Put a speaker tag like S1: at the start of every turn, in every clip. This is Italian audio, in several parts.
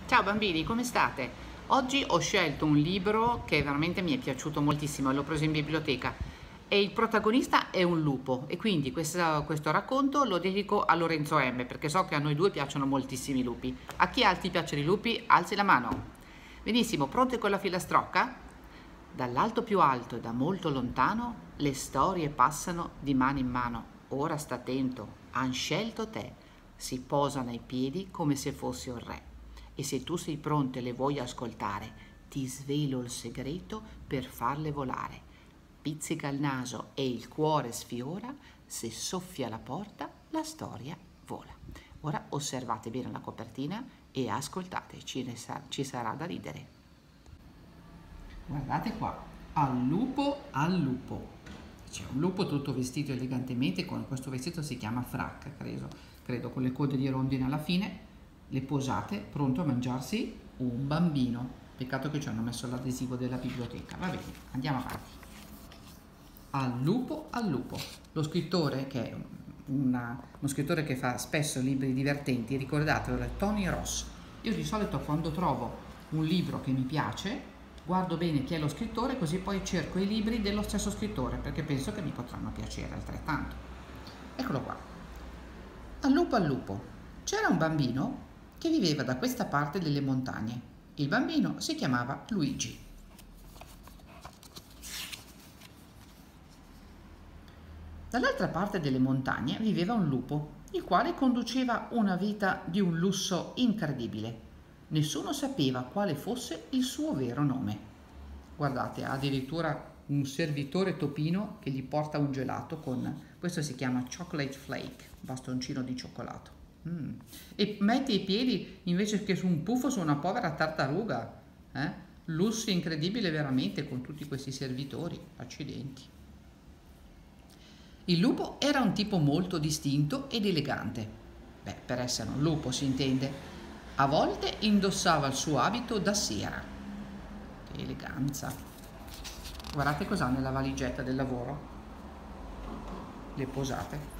S1: Ciao bambini, come state? Oggi ho scelto un libro che veramente mi è piaciuto moltissimo, l'ho preso in biblioteca e il protagonista è un lupo e quindi questo racconto lo dedico a Lorenzo M perché so che a noi due piacciono moltissimi lupi. A chi altri piacciono i lupi? Alzi la mano. Benissimo, pronti con la filastrocca? Dall'alto più alto e da molto lontano le storie passano di mano in mano. Ora sta attento, han scelto te. Si posano ai piedi come se fossi un re. E se tu sei pronto e le vuoi ascoltare, ti svelo il segreto per farle volare. Pizzica il naso e il cuore sfiora, se soffia la porta, la vola. Ora osservate bene la copertina e ascoltate, ci sarà da ridere. Guardate qua, al lupo al lupo. C'è un lupo tutto vestito elegantemente, con questo vestito si chiama frac, credo con le code di rondine alla fine, le posate, pronto a mangiarsi un bambino. Peccato che ci hanno messo l'adesivo della biblioteca. Va bene, andiamo avanti. Al lupo, lo scrittore che è uno scrittore che fa spesso libri divertenti, ricordatelo, è Tony Ross. Io di solito quando trovo un libro che mi piace guardo bene chi è lo scrittore, così poi cerco i libri dello stesso scrittore perché penso che mi potranno piacere altrettanto. Eccolo qua. Al lupo c'era un bambino che viveva da questa parte delle montagne. Il bambino si chiamava Luigi. Dall'altra parte delle montagne viveva un lupo, il quale conduceva una vita di un lusso incredibile. Nessuno sapeva quale fosse il suo vero nome. Guardate, ha addirittura un servitore topino che gli porta un gelato questo si chiama chocolate flake, bastoncino di cioccolato. E mette i piedi invece che su un puffo su una povera tartaruga. Lusso incredibile veramente con tutti questi servitori, accidenti. Il lupo era un tipo molto distinto ed elegante. Per essere un lupo si intende. A volte indossava il suo abito da sera. Che eleganza. Guardate cos'ha nella valigetta del lavoro. Le posate.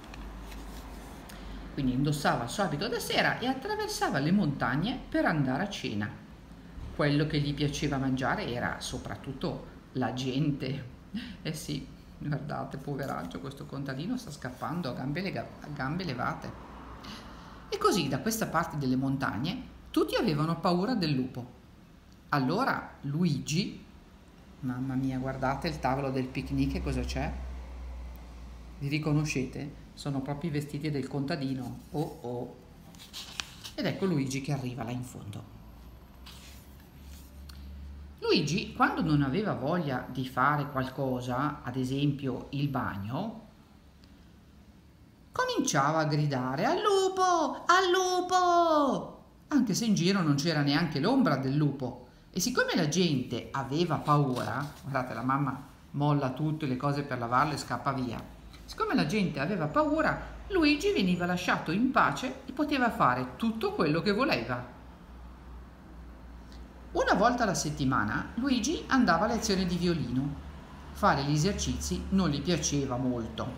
S1: Quindi indossava il suo abito da sera e attraversava le montagne per andare a cena. Quello che gli piaceva mangiare era soprattutto la gente. Eh sì, guardate, poveraccio, questo contadino sta scappando a gambe levate. E così da questa parte delle montagne tutti avevano paura del lupo. Allora Luigi, mamma mia, guardate il tavolo del picnic e cosa c'è? Li riconoscete? Sono proprio i vestiti del contadino. Oh oh. Ed ecco Luigi che arriva là in fondo. Luigi, quando non aveva voglia di fare qualcosa, ad esempio il bagno, cominciava a gridare al lupo, anche se in giro non c'era neanche l'ombra del lupo. E siccome la gente aveva paura, guardate, la mamma molla tutte le cose per lavarle e scappa via. Siccome la gente aveva paura, Luigi veniva lasciato in pace e poteva fare tutto quello che voleva. Una volta alla settimana Luigi andava a lezione di violino. Fare gli esercizi non gli piaceva molto.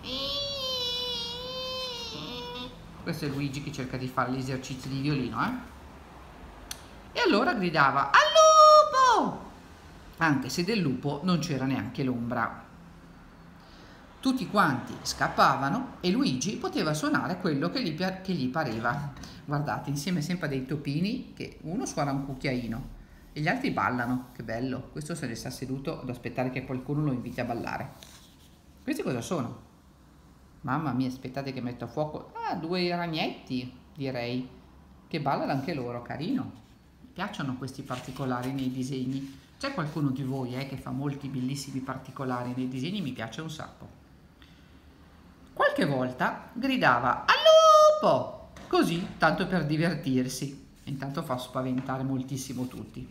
S1: Questo è Luigi che cerca di fare gli esercizi di violino, E allora gridava al lupo! Anche se del lupo non c'era neanche l'ombra. Tutti quanti scappavano e Luigi poteva suonare quello che gli pareva. Guardate, insieme sempre a dei topini, che uno suona un cucchiaino e gli altri ballano. Che bello! Questo se ne sta seduto ad aspettare che qualcuno lo inviti a ballare. Questi cosa sono? Mamma mia, aspettate che metto a fuoco. Due ragnetti, direi, che ballano anche loro, carino. Mi piacciono questi particolari nei disegni. C'è qualcuno di voi che fa molti bellissimi particolari nei disegni, mi piace un sacco. Qualche volta gridava al lupo, così, tanto per divertirsi. Intanto fa spaventare moltissimo tutti.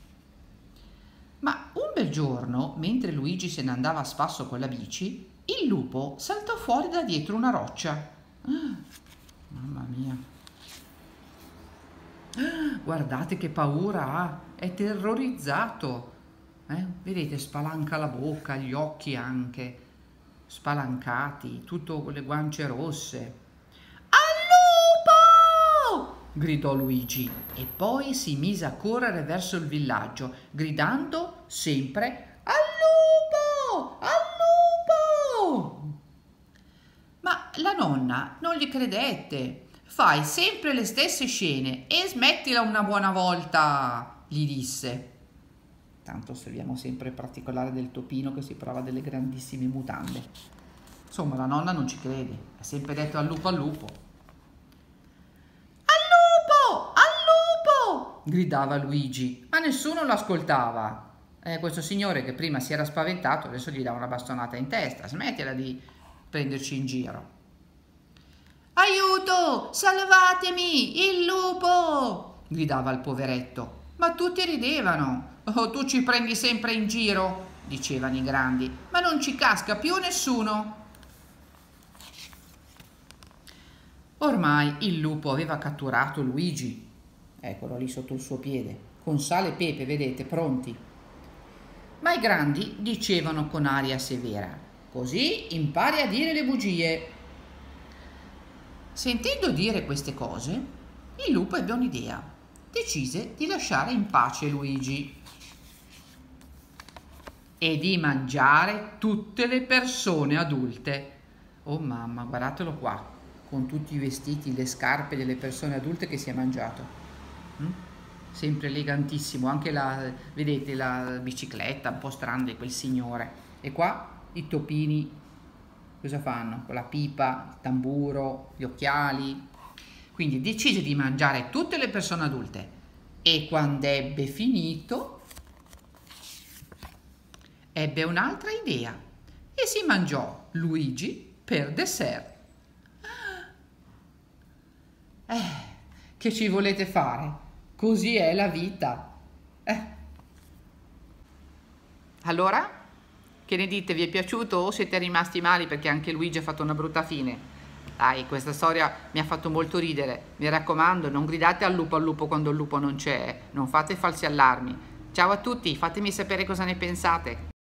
S1: Ma un bel giorno, mentre Luigi se ne andava a spasso con la bici, il lupo saltò fuori da dietro una roccia. Mamma mia. Guardate che paura ha, è terrorizzato. Vedete, spalanca la bocca, gli occhi anche spalancati, tutto con le guance rosse. Al lupo! gridò Luigi e poi si mise a correre verso il villaggio, gridando sempre al lupo! Al lupo! Ma la nonna non gli credette. Fai sempre le stesse scene e smettila una buona volta, gli disse. Tanto osserviamo sempre il particolare del topino che si prova delle grandissime mutande. Insomma, la nonna non ci crede, ha sempre detto al lupo al lupo. Al lupo! Al lupo! Gridava Luigi, ma nessuno lo ascoltava. Questo signore che prima si era spaventato, adesso gli dà una bastonata in testa. Smettila di prenderci in giro. Aiuto! Salvatemi! Il lupo! Gridava il poveretto, ma tutti ridevano. Oh, tu ci prendi sempre in giro, dicevano i grandi, ma non ci casca più nessuno. Ormai il lupo aveva catturato Luigi, eccolo lì sotto il suo piede, con sale e pepe, vedete, pronti. Ma i grandi dicevano con aria severa, così impari a dire le bugie. Sentendo dire queste cose, il lupo ebbe un'idea. Decise di lasciare in pace Luigi e di mangiare tutte le persone adulte. Oh mamma, guardatelo qua, con tutti i vestiti, le scarpe delle persone adulte che si è mangiato. Sempre elegantissimo, anche vedete la bicicletta un po' strana di quel signore. E qua i topini cosa fanno? Con la pipa, il tamburo, gli occhiali. Quindi decise di mangiare tutte le persone adulte e quando ebbe finito ebbe un'altra idea e si mangiò Luigi per dessert. Che ci volete fare? Così è la vita. Allora, che ne dite? Vi è piaciuto o siete rimasti male perché anche Luigi ha fatto una brutta fine? Dai, questa storia mi ha fatto molto ridere. Mi raccomando, non gridate al lupo quando il lupo non c'è. Non fate falsi allarmi. Ciao a tutti, fatemi sapere cosa ne pensate.